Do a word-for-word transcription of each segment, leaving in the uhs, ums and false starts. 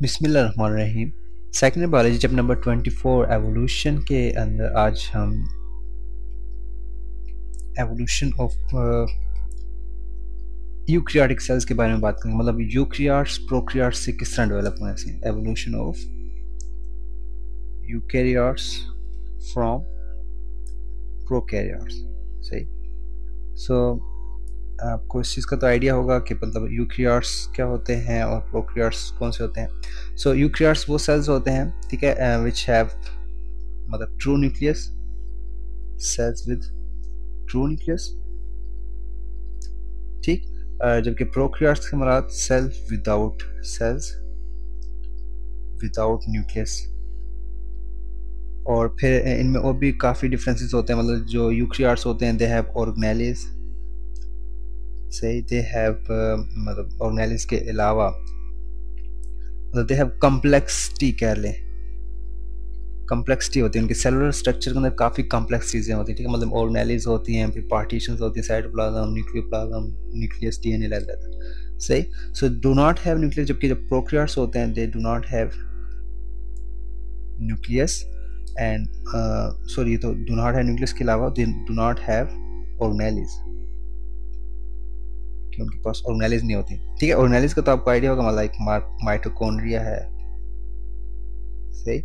बिस्मिल्लाहिर्रहमानिर्रहीम। Second biology chapter number twenty four evolution के अंदर आज हम एवोल्यूशन ऑफ यूकैरियोटिक सेल्स के बारे में बात करेंगे। मतलब यूकैरियोट्स प्रोकैरियोट्स से किस तरह डेवलप हुए हैं। Evolution of eukaryotes from prokaryotes. सही। सो आपको इस चीज़ का तो आइडिया होगा कि मतलब यूकैरियोट्स क्या होते हैं और प्रोकैरियोट्स कौन से होते हैं। सो यूकैरियोट्स वो सेल्स होते हैं, ठीक है, विच हैव मतलब true nucleus, cells with true nucleus, ठीक। जबकि प्रोकैरियोट्स के मुराद cells without cells without nucleus. और फिर इनमें और भी काफ़ी डिफरेंसेस होते हैं। मतलब जो यूकैरियोट्स होते हैं दे हैव ऑर्गेनेलिस, सही, दे हैव मतलब ऑर्गेनेलिस के अलावा मतलब दे हैव कॉम्प्लेक्सिटी, कह लें कॉम्प्लेक्सिटी होती है उनके सेलुलर स्ट्रक्चर के अंदर, काफ़ी कॉम्प्लेक्स चीज़ें होती हैं, ठीक है। मतलब ऑर्गेनेलिस होती हैं, फिर पार्टीशंस होती हैं, साइटोप्लाज्म, न्यूक्लियोप्लाज्म, न्यूक्लियस, डीएनए लग रहता है, सही। So do not have nucleus. जबकि जब प्रोकैरियोट्स होते हैं they do not have nucleus and sorry तो डू नॉट हैव न्यूक्लियस के अलावा they do not have organelles, कि उनके पास ऑर्गेनेलिस नहीं होती, ठीक है। ऑर्गेनेलिस का तो आपको आइडिया होगा, मतलब एक माइटोकॉन्ड्रिया है, सही,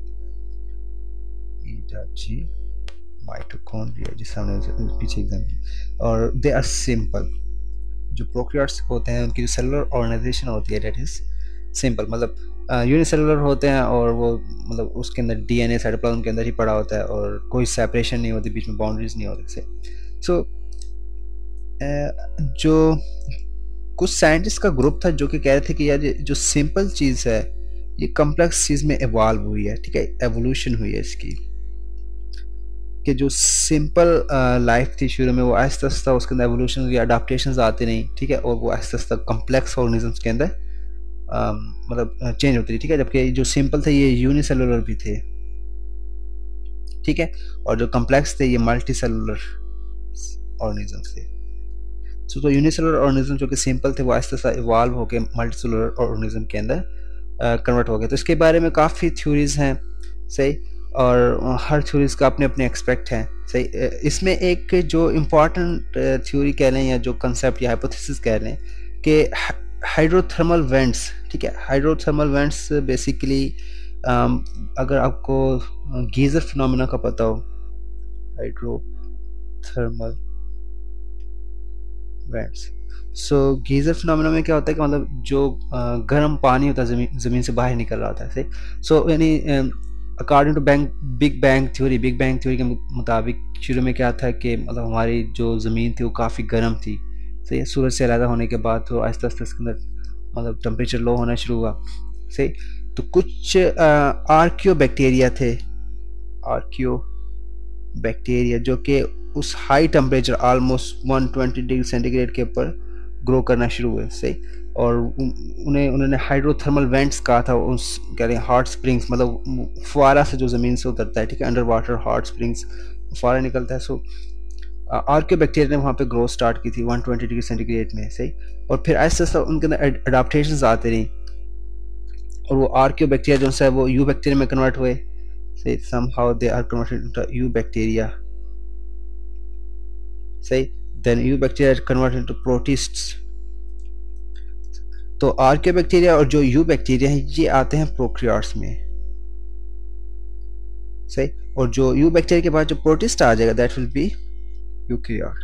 जी माइटोकॉन्ड्रिया जिस हमने पीछे एग्जाम किया। और दे आर सिंपल। जो प्रोकैरियोट्स होते हैं उनकी जो सेलुलर ऑर्गेनाइजेशन होती है डेट इज सिंपल। मतलब यूनिसेलुलर uh, होते हैं और वो मतलब उसके अंदर डीएनए साइटोप्लाज्म के अंदर ही पड़ा होता है और कोई सेपरेशन नहीं होती, बीच में बाउंड्रीज नहीं होती से। सो so, uh, जो कुछ साइंटिस्ट का ग्रुप था जो कि कह रहे थे कि यार जो सिंपल चीज़ है ये कॉम्प्लेक्स चीज़ में इवॉल्व हुई है, ठीक है, एवोल्यूशन हुई है इसकी। कि जो सिंपल लाइफ थी शुरू में वो आहिस्ता आहिस्ता उसके अंदर एवोल्यूशन या अडाप्टेशंस आते नहीं, ठीक है, और वो आहिस्ता आहिस्ता कॉम्प्लेक्स ऑर्गेनिजम्स के अंदर मतलब चेंज होती थी, ठीक है। जबकि जो सिंपल थे ये यूनिसेलुलर भी थे, ठीक है, और जो कॉम्प्लेक्स थे ये मल्टी सेलुलर ऑर्गेनिजम्स थे। सो तो यूनिसेलुलर ऑर्गेनिज्म जो कि सिंपल थे वो आहिस्ता आहिस्ता इवॉल्व होकर मल्टी सेलुलर ऑर्गेनिज्म के अंदर कन्वर्ट हो गए। तो इसके बारे में काफ़ी थ्योरीज हैं, सही, और हर थ्योरीज का अपने अपने एक्सपेक्ट हैं, सही। इसमें एक जो इम्पॉर्टेंट थ्योरी कह लें या जो कंसेप्ट या हाइपोथेसिस कह लें कि हाइड्रोथर्मल वेंट्स, ठीक है, हाइड्रोथर्मल वेंट्स बेसिकली अगर आपको गीजर फिनोमेना का पता हो, hydrothermal vents. So geyser phenomena में क्या होता है कि मतलब जो गर्म पानी होता है ज़मीन ज़मीन से बाहर निकल रहा होता है, सही। सो यानी according to bank big bang theory big bang theory के मुताबिक शुरू में क्या था कि मतलब हमारी जो ज़मीन थी वो काफ़ी गर्म थी, सही। सूरज से अलग होने के बाद तो आहिस्ता आहिस्ता इसके अंदर मतलब टेम्परेचर लो होना शुरू हुआ, सही। तो कुछ आर्कियो बैक्टीरिया थे, आर्कियो बैक्टीरिया जो कि उस high temperature almost one twenty degree centigrade के ऊपर ग्रो करना शुरू हुए, सही। और उन्हें उन्होंने हाइड्रोथर्मल वेंट्स कहा था, उस कह रहे हैं हॉट स्प्रिंग्स, मतलब फुआरा से जो ज़मीन से उतरता है, ठीक है, अंडर वाटर हॉट स्प्रिंग्स फुआरा निकलता है। सो आर्कियो बैक्टीरिया ने वहाँ पे ग्रोथ स्टार्ट की थी वन ट्वेंटी डिग्री सेंटीग्रेड में, सही। और फिर ऐसे ऐसा उनके अंदर अडाप्टेशन आते रही और वो आर्कियो बैक्टीरिया जो है वो यू बैक्टीरिया में कन्वर्ट हुए, सही। somehow they are converted into eubacteria, सही। then eubacteria are converted into protists। तो आर्कियोबैक्टीरिया और जो यूबैक्टीरिया है ये आते हैं प्रोकैरियोट्स में, सही। और जो यूबैक्टीरिया के बाद जो प्रोटिस्ट आ जाएगा दैट विल बी यूकैरियोट,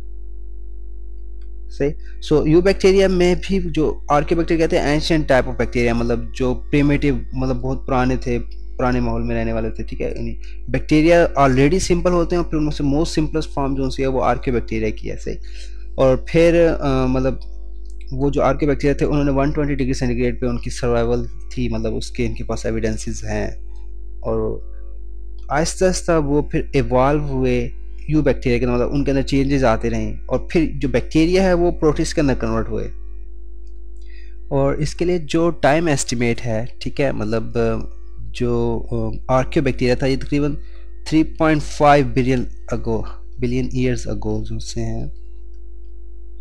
सही। सो यूबैक्टीरिया में भी जो आर्कियोबैक्टीरिया कहते हैं एंशिएंट टाइप ऑफ बैक्टीरिया, मतलब जो प्रिमिटिव मतलब बहुत पुराने थे, पुराने माहौल में रहने वाले थे, ठीक है। यानी बैक्टीरिया ऑलरेडी सिंपल होते हैं और फिर उनमें से मोस्ट सिंपलेस्ट फॉर्म जो है वो आर्कियोबैक्टीरिया की है, सही। और फिर आ, मतलब वो जो आर्कियोबैक्टीरिया थे उन्होंने वन ट्वेंटी डिग्री सेंटीग्रेड पे उनकी सर्वाइवल थी, मतलब उसके इनके पास एविडेंसेस हैं। और आहिस्ता आहिस्ता वो फिर इवॉल्व हुए यू बैक्टीरिया के, मतलब उनके अंदर चेंजेस आते रहे और फिर जो बैक्टीरिया है वो प्रोटिस्ट के अंदर कन्वर्ट हुए। और इसके लिए जो टाइम एस्टिमेट है, ठीक है, मतलब जो आर्कियो बैक्टीरिया था ये तकरीबन three point five billion ago billion years ago जो से हैं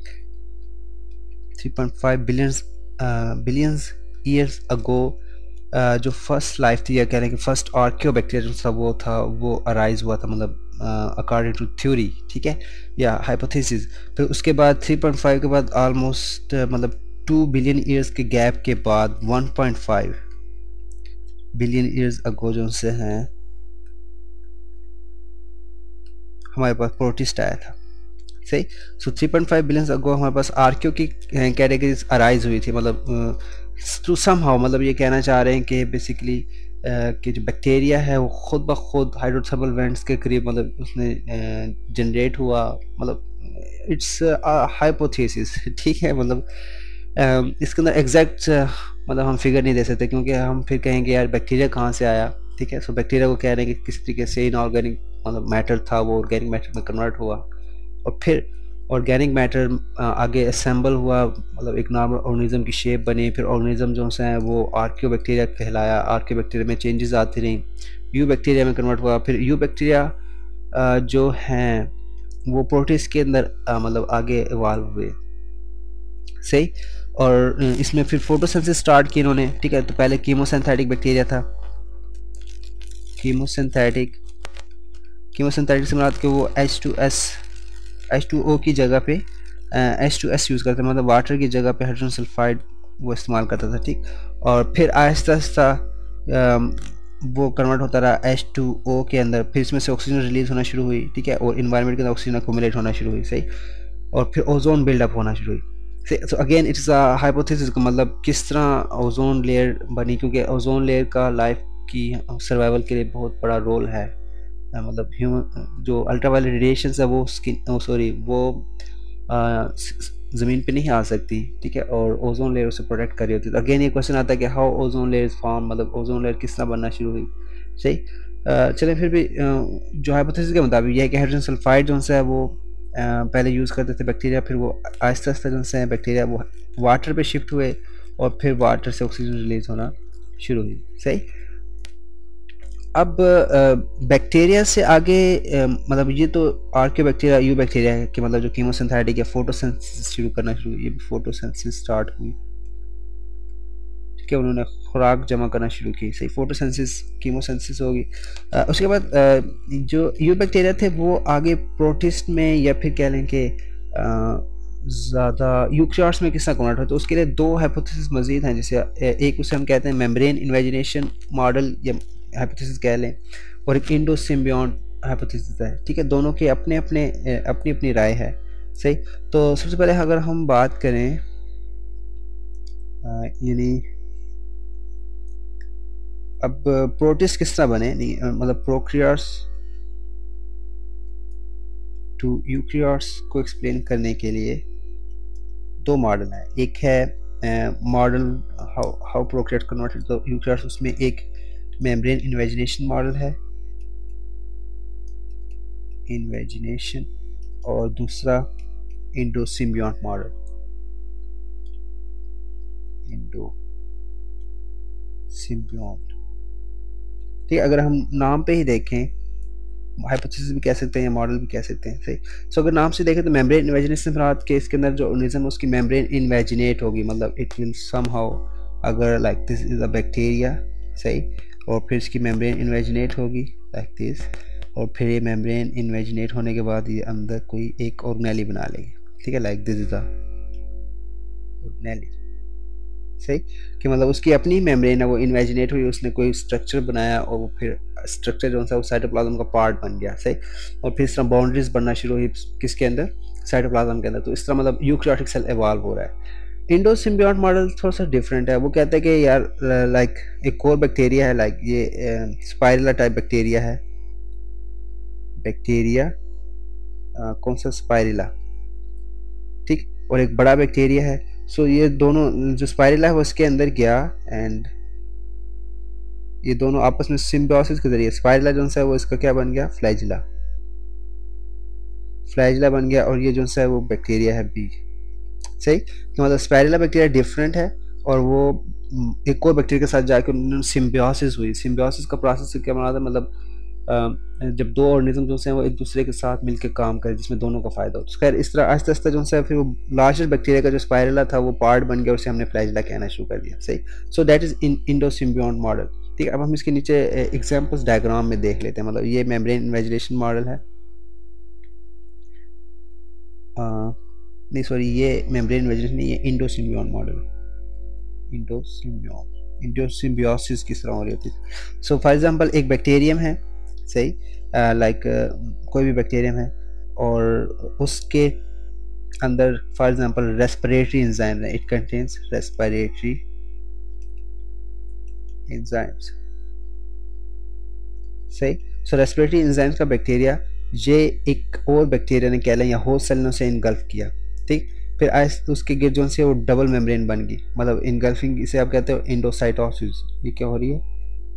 three point five billions billions years ago uh, जो फर्स्ट लाइफ थी या कह लें कि फर्स्ट आर्कियोबैक्टीरिया जो था वो था वो अराइज हुआ था, मतलब अकॉर्डिंग टू थ्योरी, ठीक है, या हाइपोथेसिस। फिर उसके बाद थ्री पॉइंट फाइव के बाद ऑलमोस्ट मतलब टू बिलियन ईयर्स के गैप के बाद one point five billion years ago जो से हैं हमारे पास प्रोटिस्ट आया था, सही। So three point five billion ago हमारे पास आर्कियो की कैटेगरीज अराइज हुई थी, मतलब टू सम हाउ, मतलब ये कहना चाह रहे हैं कि बेसिकली कि जो बैक्टीरिया है वो खुद ब खुद हाइड्रोथर्मल वेंट्स के करीब मतलब उसने जनरेट हुआ, मतलब इट्स हाइपोथेसिस, ठीक है। मतलब अ, इसके अंदर एग्जैक्ट मतलब हम फिगर नहीं दे सकते, क्योंकि हम फिर कहेंगे यार बैक्टीरिया कहाँ से आया, ठीक है। सो बैक्टीरिया को कह रहे हैं कि किस तरीके से इनऑर्गेनिक मतलब मैटर था वो ऑर्गेनिक मैटर में कन्वर्ट हुआ, और फिर ऑर्गेनिक मैटर आगे असेंबल हुआ, मतलब एक नॉर्मल ऑर्गेनिज्म की शेप बनी, फिर ऑर्गेनिज्म जो है वो आर्कियोबैक्टीरिया कहलाया, आर्कियोबैक्टीरिया में चेंजेस आती रहीं, यू बैक्टीरिया में कन्वर्ट हुआ, फिर यू बैक्टीरिया जो हैं वो प्रोटिस्ट के अंदर मतलब आगे इवॉल्व हुए, सही। और इसमें फिर फोटोसिंथेसिस स्टार्ट की इन्होंने, ठीक है। तो पहले कीमोसिंथेटिक बैक्टीरिया था, कीमोसिंथेटिक कीमोसिंथेटिक से मुराद कि वो H two S H two O की जगह पे एच टू एस यूज़ करते हैं, मतलब वाटर की जगह पे हाइड्रोजन सल्फाइड वो इस्तेमाल करता था, ठीक। और फिर आहिस्ता आहिस्ता वो कन्वर्ट होता रहा एच टू ओ के अंदर, फिर इसमें से ऑक्सीजन रिलीज होना शुरू हुई, ठीक है, और इन्वायरमेंट के अंदर ऑक्सीजन अकोमुलेट होना शुरू हुई, सही। और फिर ओजोन बिल्डअप होना शुरू हुई, so again it's a hypothesis, मतलब किस तरह ओजोन लेयर बनी, क्योंकि ओजोन लेयर का लाइफ की सर्वाइवल के लिए बहुत बड़ा रोल है, मतलब ह्यूमन जो अल्ट्रावायलेट रेडिएशन है वो स्किन सॉरी वो ज़मीन पे नहीं आ सकती, ठीक है, और ओजोन लेयर उसे प्रोटेक्ट कर रही होती है। तो अगेन ये क्वेश्चन आता है कि हाउ ओजोन लेयर फॉर्म, मतलब ओजोन लेयर किस तरह बनना शुरू हुई, सही। चलें फिर भी जो हाइपोथेसिस के मुताबिक यह है कि हाइड्रोजन सल्फाइड जो है वो पहले यूज़ करते थे बैक्टीरिया, फिर वो आहिस्ता आहिस्ता जो है बैक्टीरिया वो वाटर पे शिफ्ट हुए और फिर वाटर से ऑक्सीजन रिलीज होना शुरू हुई, सही। अब बैक्टीरिया से आगे मतलब ये तो आर्कियो बैक्टीरिया यू बैक्टीरिया है कि मतलब जो कीमोसिंथेटिक या फोटोसिंथेसिस शुरू करना शुरू हुई, ये फोटोसिंथेसिस स्टार्ट हुई, ठीक है, उन्होंने खुराक जमा करना शुरू की, सही। फोटोसिंथेसिस कीमोसिंथेसिस होगी। उसके बाद जो यू बैक्टीरिया थे वो आगे प्रोटिस्ट में या फिर कह लें कि ज़्यादा यूकैरियोट्स में किस तरह कन्वर्ट हो, तो उसके लिए दो हाइपोथेसिस मजीद हैं, जैसे एक उसे हम कहते हैं मेम्ब्रेन इन्वेजिनेशन मॉडल या हाइपोथेसिस कह लें, और एक इंडो सिम्बियोंट हाइपोथेसिस है, ठीक है। दोनों के अपने अपने अपनी अपनी राय है, सही। तो सबसे पहले अगर हम बात करें यानी अब प्रोटिस्ट किस तरह बने, नहीं मतलब प्रोकैरियोट्स टू यूकैरियोट्स को एक्सप्लेन करने के लिए दो मॉडल हैं। एक है model how how prokaryotes converted to eukaryotes, उसमें एक मेम्ब्रेन इन्वेजिनेशन मॉडल है, इन्वेजिनेशन, और दूसरा endosymbiont model, endosymbiont, ठीक है। अगर हम नाम पे ही देखें, हाइपोथेसिस भी कह सकते हैं या मॉडल भी कह सकते हैं, सही। सो अगर नाम से देखें तो मेम्ब्रेन इन्वेजिनेशन से के इसके अंदर जो ऑर्गेनिज्म उसकी मेम्ब्रेन इन्वेजिनेट होगी, मतलब इट विल समहाउ, अगर like this is a bacteria, सही, और फिर इसकी मेम्ब्रेन इन्वेजिनेट होगी लाइक दिस, और फिर ये मेम्ब्रेन इन्वेजिनेट होने के बाद ये अंदर कोई एक ऑर्गेनेली बना लेगी, ठीक है, like this is a organelle, सही। कि मतलब उसकी अपनी मेम्ब्रेन है वो इन्वेजिनेट हुई, उसने कोई स्ट्रक्चर बनाया और वो फिर स्ट्रक्चर जो है वो साइटोप्लाज्म का पार्ट बन गया, सही। और फिर इस तरह बाउंड्रीज बनना शुरू हुई किसके अंदर, साइटोप्लाज्म के अंदर। तो इस तरह मतलब यूकैरियोटिक सेल इवॉल्व हो रहा है। इंडो सिम्बियोंट मॉडल थोड़ा सा डिफरेंट है, वो कहता है कि यार लाइक एक और बैक्टीरिया है, लाइक ये स्पाइरला टाइप बैक्टीरिया है, बैक्टीरिया कौन सा स्पाइरला, ठीक, और एक बड़ा बैक्टीरिया है। सो so, ये दोनों जो स्पाइरला है वो इसके अंदर गया एंड ये दोनों आपस में सिम्बियोसिस के जरिए स्पाइरला जो है वो इसका क्या बन गया, फ्लैजिला, फ्लैजिला बन गया, और ये जो है वो बैक्टीरिया है बी, सही। तो मतलब स्पाइरला बैक्टीरिया डिफरेंट है और वो एक और बैक्टीरिया के साथ जाकर उन्होंने सिम्बियोसिस हुई। सिम्बियोसिस का प्रोसेस क्या बना था, मतलब जब दो ऑर्गेनिज्म जो हैं वो एक दूसरे के साथ मिलकर काम करें जिसमें दोनों का फायदा हो। तो खैर इस तरह आहिस्ता आहिस्ता जो है फिर वो लार्जर बैक्टीरिया का जो स्पायरला था वो पार्ट बन गया, उसे हमने फ्लैजिला कहना शुरू कर दिया। सही। So that is in endosymbiont model. ठीक है, अब हम इसके नीचे एग्जांपल्स डायग्राम में देख लेते हैं। मतलब ये मेम्ब्रेन इन्वेजिनेशन मॉडल है, आ, नहीं सॉरी ये मेम्ब्रेन इन्वेजिनेशन नहीं, ये इंडोसिम्बियोंट मॉडल, इंडोसिम्बियोन इंडोसिम्बियोसिस किस तरह हो रही होती है। सो फॉर एग्जांपल एक बैक्टीरियम है, सही, लाइक uh, like, uh, कोई भी बैक्टीरियम है और उसके अंदर फॉर एग्जांपल रेस्पिरेटरी एंजाइम है, इट कंटेन्स रेस्पिरेटरी एंजाइम्स। सही। सो रेस्पिरेटरी एंजाइम्स का बैक्टीरिया ये एक और बैक्टीरिया ने कह लें या होस्ट सेल ने उसे इनगल्फ किया। ठीक। फिर आहिस्ता उसके गिर्द जो से वो डबल मेम्ब्रेन बन गई, मतलब इनगल्फिंग, इसे आप कहते हो एंडोसाइटोसिस। ये क्या हो रही है?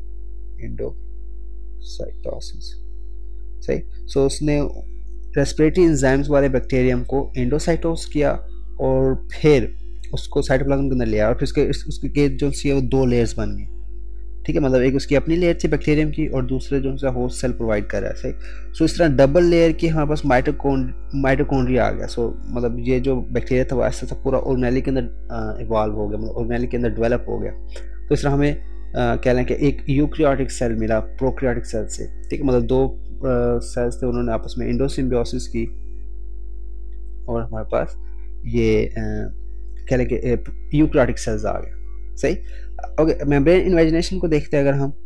एंडोसाइटोसिस। सही। सो उसने रेस्पिरेटरी एंजाइम्स वाले बैक्टीरियम को एंडोसाइटोस किया और फिर उसको साइटोप्लाज्म के अंदर ले आया और फिर उसके उसके गेट जो सी है वो दो लेयर्स बन गई। ठीक है, मतलब एक उसकी अपनी लेयर थी बैक्टीरियम की और दूसरे जो है होस्ट सेल प्रोवाइड कर रहा है। सही। सो इस तरह डबल लेयर की हमारे पास माइटोकॉन माइटोकॉन्ड्रिया आ गया। सो मतलब ये जो बैक्टीरिया था वो ऐसा था पूरा ऑर्गेनेली के अंदर इवॉल्व हो गया, मतलब ऑर्गेनेली के अंदर डेवलप हो गया। तो इस तरह हमें कह लें कि एक यूकैरियोटिक सेल मिला प्रोकैरियोटिक सेल से। ठीक है, मतलब दो सेल्स थे, उन्होंने आपस में इंडोसिम्बियोसिस की और हमारे पास ये कह लें कि यूकैरियोटिक सेल्स आ गए। सही। ओके, मेम्ब्रेन इन्वेजिनेशन को देखते हैं अगर हम।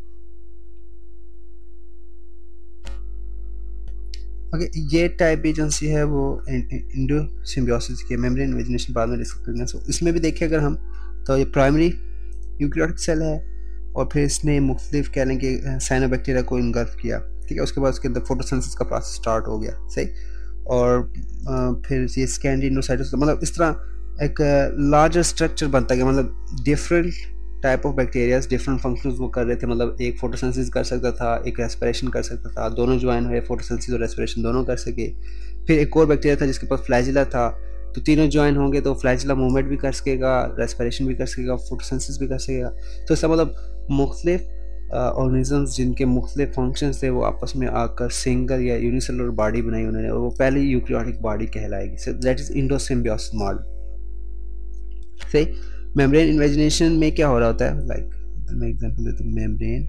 ओके, ये टाइप एजेंसी है वो इंडोसिम्बियोसिस की, मेम्ब्रेन इन्वेजिनेशन बाद में डिस्कस करेंगे। सो इसमें भी देखिए अगर हम, तो ये प्राइमरी यूकैरियोटिक सेल है और फिर इसने मुख्तलिफ कह लें कि साइनोबैक्टीरिया को इनगल्फ किया। ठीक है, उसके बाद उसके अंदर फोटोसिंथेसिस का प्रोसेस स्टार्ट हो गया। सही। और आ, फिर ये स्कैंडिनोसाइटोसिस, मतलब इस तरह एक लार्जर स्ट्रक्चर बनता गया, मतलब different type of bacterias different functions वो कर रहे थे। मतलब एक फोटोसिंथेसिस कर सकता था, एक रेस्पिरेशन कर सकता था, दोनों ज्वाइन हुए फोटोसिंथेसिस और रेस्पिरेशन दोनों कर सके। फिर एक और बैक्टीरिया था जिसके पास फ्लैजिला था, तो तीनों ज्वाइन होंगे तो फ्लैजिला मूवमेंट भी कर सकेगा, रेस्पिरेशन भी कर सकेगा, फोटोसिंथेसिस भी कर सकेगा। तो इसका मतलब मुख्तलिफ ऑर्गेनिजम्स जिनके मुख्तलिफ फंक्शंस थे वो आपस में आकर सिंगल या यूनिसेलुलर बॉडी बनाई उन्होंने, और वो पहली यूकैरियोटिक बॉडी कहलाएगी। So that is endosymbiosis model. सही। मेम्ब्रेन इन्वेजिनेशन में क्या हो रहा होता है, लाइक like, मैं एग्जांपल देता हूँ। मेम्ब्रेन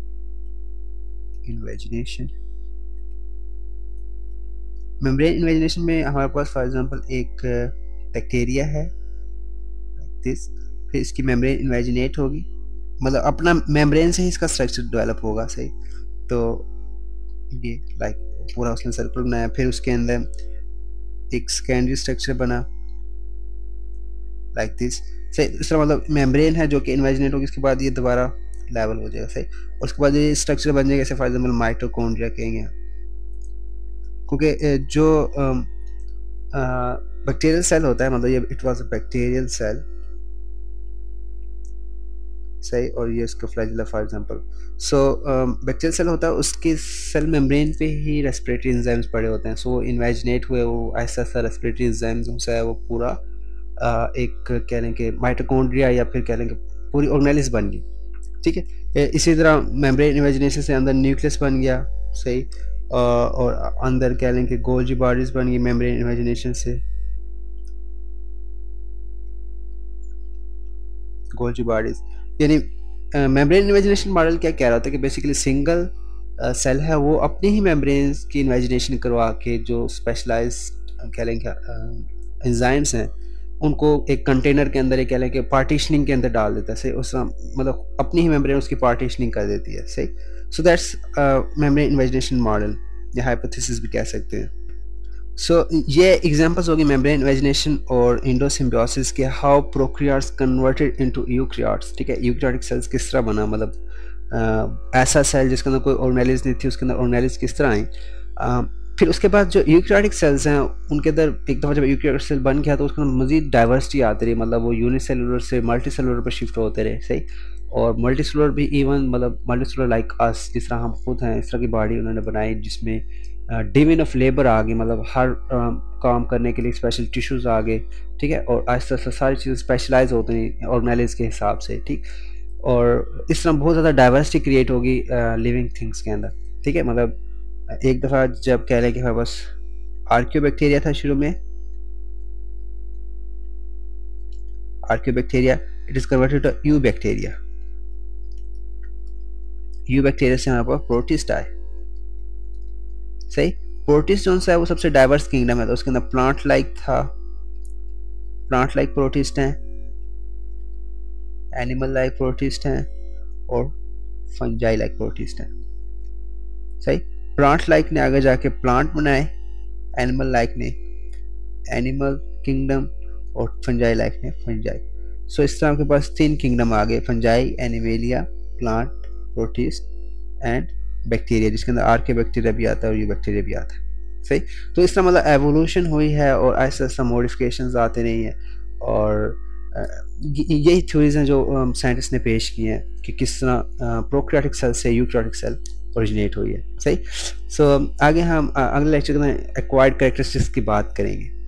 इन्वेजिनेशन मेम्ब्रेन इन्वेजिनेशन में हमारे पास फॉर एग्जांपल एक बैक्टीरिया है दिस, फिर इसकी मेम्ब्रेन इन्वेजिनेट होगी, मतलब अपना मेम्ब्रेन से ही इसका स्ट्रक्चर डेवलप होगा। सही। तो ये लाइक पूरा उसने सर्कल बनाया, फिर उसके अंदर एक सेकेंडरी स्ट्रक्चर बना लाइक दिस। सही। इस तरह मतलब मेम्ब्रेन है जो कि इन्वेजिनेट होगी, इसके बाद ये दोबारा लेवल हो जाएगा। सही। और उसके बाद ये स्ट्रक्चर बन जाएगा, जैसे फॉर एग्जांपल माइटोकॉन्ड्रिया कहेंगे, क्योंकि जो बैक्टीरियल सेल होता है, मतलब ये it was a bacterial cell. सही। और ये इसका flagella for example. So bacterial cell होता है, उसके सेल मेम्ब्रेन पे ही रेस्पिरेटरी एंजाइम्स पड़े होते हैं। सो वो इन्वेजिनेट हुए, वो ऐसा ऐसा रेस्पिरेटरी एंजाइम्स उनसे वो पूरा आ, एक कह लें कि माइटोकॉन्ड्रिया या फिर कह लें कि पूरी ऑर्गेनेलिस बन गई। ठीक है, इसी तरह मेम्ब्रेन इन्वेजिनेशन से अंदर न्यूक्लियस बन गया। सही। और अंदर कह लें कि गोल्जी बॉडीज बन गई मेम्ब्रेन इन्वेजिनेशन से, गोल्जी बॉडीज। यानी मेम्ब्रेन इन्वेजिनेशन मॉडल क्या कह रहा था कि बेसिकली सिंगल सेल है वो अपनी ही मेम्ब्रेन की इन्वेजिनेशन करवा के जो स्पेशलाइज कह लें कि एंजाइम्स हैं उनको एक कंटेनर के अंदर, कह लें कि पार्टीशनिंग के अंदर डाल देता है। सही। उस मतलब अपनी ही मेम्ब्रेन उसकी पार्टीशनिंग कर देती है। सही। So that's membrane invagination model या हाइपोथेसिस भी कह सकते हैं। सो so, ये एग्जांपल्स होगी मेम्ब्रेन इन्वेजिनेशन और इंडोसिम्बियोसिस के, how prokaryotes converted into eukaryotes. ठीक है, यूकैरियोटिक सेल्स किस तरह बना, मतलब uh, ऐसा सेल जिसके अंदर कोई ऑर्गेनेलिस नहीं थी उसके अंदर ऑर्गेनेलिस किस तरह आई। uh, फिर उसके बाद जो यूकैरियोटिक सेल्स हैं उनके अंदर एक दफ़ा जब यूकैरियोटिक सेल बन गया तो उसके अंदर मजीद डाइवर्सिटी आती रही, मतलब वो यूनिसेलुलर से मल्टी सेलुलर पर शिफ्ट होते रहे। सही। और मल्टी सेलुलर भी इवन मतलब मल्टी सेलुलर लाइक अस, जिस तरह हम खुद हैं इस तरह की बॉडी उन्होंने बनाई जिसमें डिवीजन ऑफ लेबर आ गई, मतलब हर uh, काम करने के लिए स्पेशल टिश्यूज़ आ गए। ठीक है, और आहिस्ता आहिस्ता सारी चीज़ें स्पेशलाइज होती हैं ऑर्गेनेलिस के हिसाब से। ठीक। और इस तरह बहुत ज़्यादा डाइवर्सिटी क्रिएट होगी लिविंग थिंग्स के अंदर। ठीक है, मतलब एक दफ़ा जब कह लें कि हमारे पास आर्कियोबैक्टीरिया था शुरू में, archaebacteria, it is converted to eubacteria, eubacteria से हमारे पास प्रोटिस्ट आए। सही, प्रोटिस्ट जो सा है वो सबसे डाइवर्स किंगडम है, तो उसके अंदर प्लांट लाइक था, प्लांट लाइक प्रोटिस्ट हैं, एनिमल लाइक प्रोटिस्ट हैं और फंजाई लाइक प्रोटिस्ट हैं। सही, प्लांट लाइक ने आगे जाके प्लांट बनाए, एनिमल लाइक ने एनिमल किंगडम और फंजाई लाइक ने फंजाई। सो इस तरह आपके पास तीन किंगडम आ गए, fungi, animalia, plant, protist and bacteria, जिसके अंदर आर्के बैक्टीरिया भी आता है और यू बैक्टीरिया भी आता है। सही, तो इस तरह मतलब एवोल्यूशन हुई है और ऐसा ऐसा मॉडिफिकेशंस आते नहीं हैं, और यही थ्योरीज हैं जो साइंटिस्ट ने पेश की हैं कि किस तरह प्रोकैरियोटिक सेल से यूकैरियोटिक सेल ओरिजिनेट हुई है। सही, सो so, आगे हम अगले लेक्चर में एक्वायर्ड कैरेक्टरिस्टिक्स की बात करेंगे।